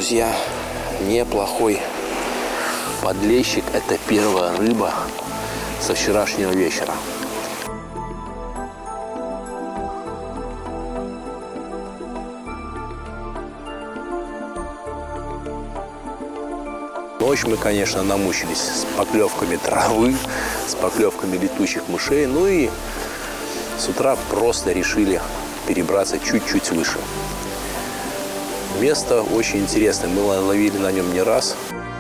друзья, неплохой подлещик. Это первая рыба со вчерашнего вечера. Ночь мы, конечно, намучились с поклевками травы, с поклевками летучих мышей. Ну и с утра просто решили перебраться чуть-чуть выше. Место очень интересное. Мы ловили на нем не раз.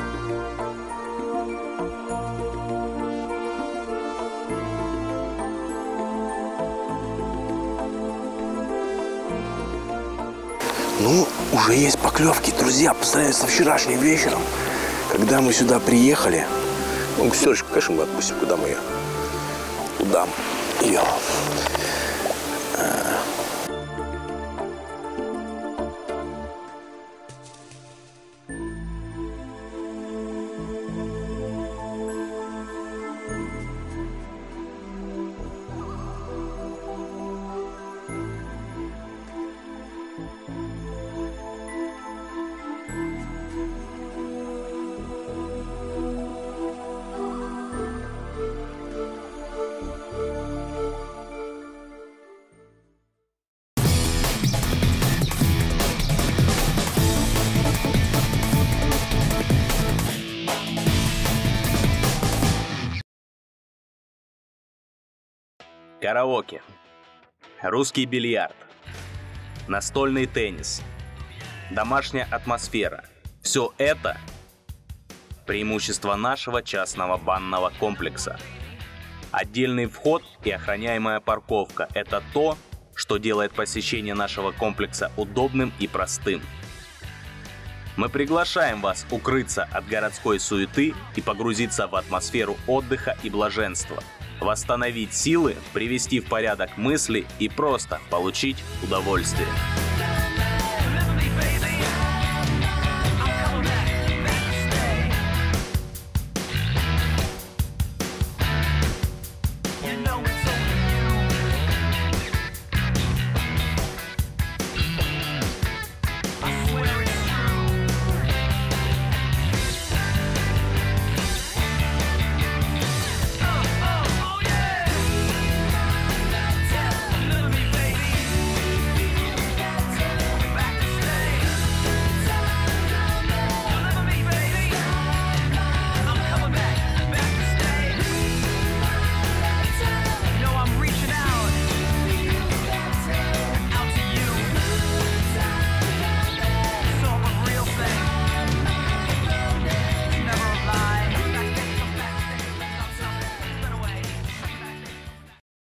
Ну, уже есть поклевки, друзья, по сравнению со вчерашним вечером. Когда мы сюда приехали, ну, гусерочку, конечно, мы отпустим, куда мы ее? Куда ее? Караоке, русский бильярд, настольный теннис, домашняя атмосфера – все это преимущество нашего частного банного комплекса. Отдельный вход и охраняемая парковка – это то, что делает посещение нашего комплекса удобным и простым. Мы приглашаем вас укрыться от городской суеты и погрузиться в атмосферу отдыха и блаженства, восстановить силы, привести в порядок мысли и просто получить удовольствие.